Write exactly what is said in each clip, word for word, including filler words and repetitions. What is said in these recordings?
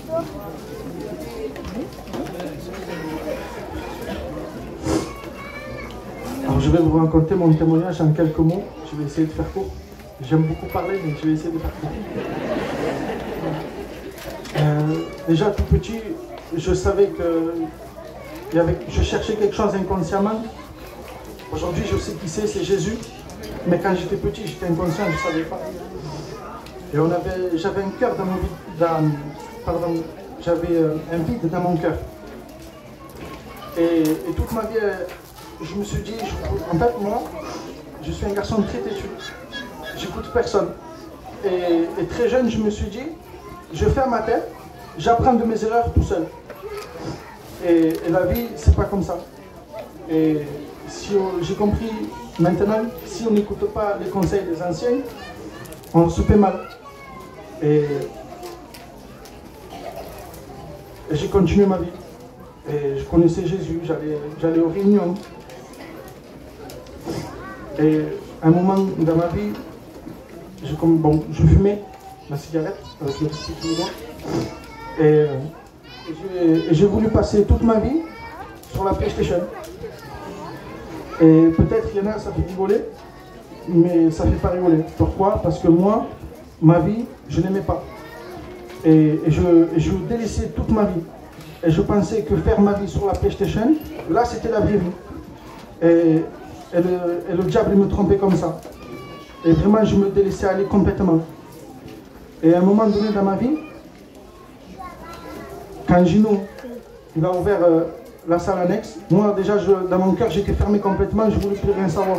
Alors je vais vous raconter mon témoignage en quelques mots. Je vais essayer de faire court. J'aime beaucoup parler, mais je vais essayer de faire court. Euh, déjà tout petit, je savais que il y avait, je cherchais quelque chose inconsciemment. Aujourd'hui, je sais qui c'est, c'est Jésus. Mais quand j'étais petit, j'étais inconscient, je ne savais pas. Et on avait, j'avais un cœur dans mon vide, dans, pardon, j'avais un vide dans mon cœur. Et, et toute ma vie, je me suis dit, je, en fait, moi, je suis un garçon très têtu. J'écoute personne. Et, et très jeune, je me suis dit, je ferme ma tête, j'apprends de mes erreurs tout seul. Et, et la vie, c'est pas comme ça. Et si j'ai compris maintenant, si on n'écoute pas les conseils des anciens, on se fait mal. Et, et j'ai continué ma vie. Et je connaissais Jésus, j'allais aux réunions. Et à un moment dans ma vie, je, comme, bon, je fumais la cigarette avec le petit doigt. Et, et j'ai voulu passer toute ma vie sur la PlayStation. Et peut-être il y en a, ça fait rigoler, mais ça ne fait pas rigoler. Pourquoi? Parce que moi, ma vie, je n'aimais pas. Et, et, je, et je délaissais toute ma vie. Et je pensais que faire ma vie sur la PlayStation, là c'était la vraie vie. Et, et, le, et le diable me trompait comme ça. Et vraiment je me délaissais aller complètement. Et à un moment donné dans ma vie, quand Gino il a ouvert euh, la salle annexe, moi déjà je, dans mon cœur j'étais fermé complètement, je ne voulais plus rien savoir.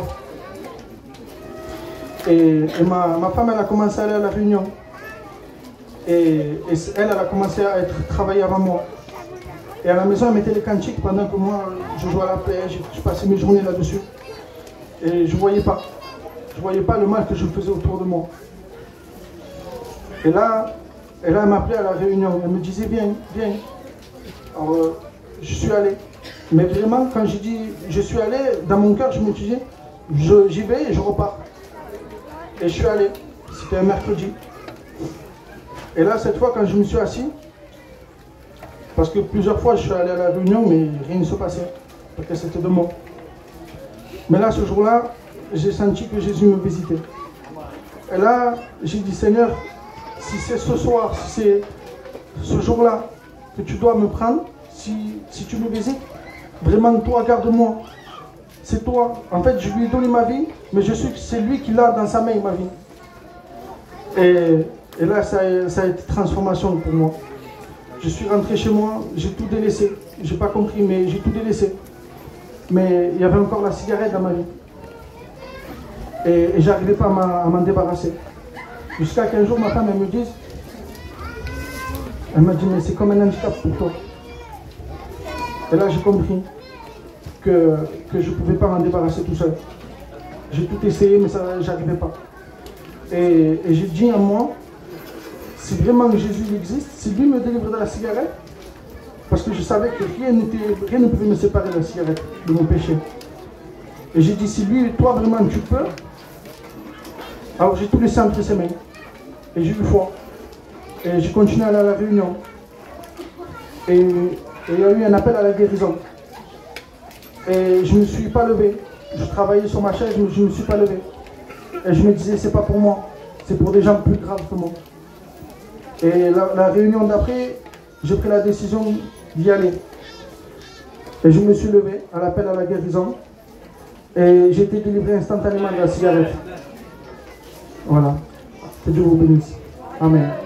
Et, et ma, ma femme elle a commencé à aller à la réunion. Et, et elle, elle a commencé à être travailler avant moi. Et à la maison, elle mettait les cantiques pendant que moi, je jouais à la pêche, je passais mes journées là-dessus. Et je ne voyais pas. Je ne voyais pas le mal que je faisais autour de moi. Et là, et là elle m'appelait à la réunion. Elle me disait, viens, viens. Alors, euh, je suis allé. Mais vraiment, quand j'ai dit, je suis allé, dans mon cœur, je me disais, j'y vais et je repars. Et je suis allé. C'était un mercredi. Et là, cette fois, quand je me suis assis, parce que plusieurs fois, je suis allé à la réunion, mais rien ne se passait, parce que c'était de moi. Mais là, ce jour-là, j'ai senti que Jésus me visitait. Et là, j'ai dit, Seigneur, si c'est ce soir, si c'est ce jour-là que tu dois me prendre, si, si tu me visites, vraiment, toi, garde-moi. C'est toi. En fait, je lui ai donné ma vie, mais je sais que c'est lui qui l'a dans sa main, ma vie. Et... Et là, ça a, ça a été transformation pour moi. Je suis rentré chez moi, j'ai tout délaissé. J'ai pas compris, mais j'ai tout délaissé. Mais il y avait encore la cigarette dans ma vie. Et, et j'arrivais pas à m'en débarrasser. Jusqu'à qu'un jour, ma femme, elle me dise, elle m'a dit, mais c'est comme un handicap pour toi. Et là, j'ai compris que, que je ne pouvais pas m'en débarrasser tout seul. J'ai tout essayé, mais j'arrivais pas. Et, et j'ai dit à moi, si vraiment Jésus existe, si lui me délivre de la cigarette, parce que je savais que rien, rien ne pouvait me séparer de la cigarette, de mon péché. Et j'ai dit, si lui, toi vraiment tu peux, alors j'ai tout laissé entre ses mains. Et j'ai eu foi. Et j'ai continué à aller à la réunion. Et, et il y a eu un appel à la guérison. Et je ne me suis pas levé. Je travaillais sur ma chaise, mais je ne me suis pas levé. Et je me disais, c'est pas pour moi, c'est pour des gens plus graves que moi. Et la, la réunion d'après, j'ai pris la décision d'y aller. Et je me suis levé à l'appel à la guérison. Et j'ai été délivré instantanément de la cigarette. Voilà. Que Dieu vous bénisse. Amen.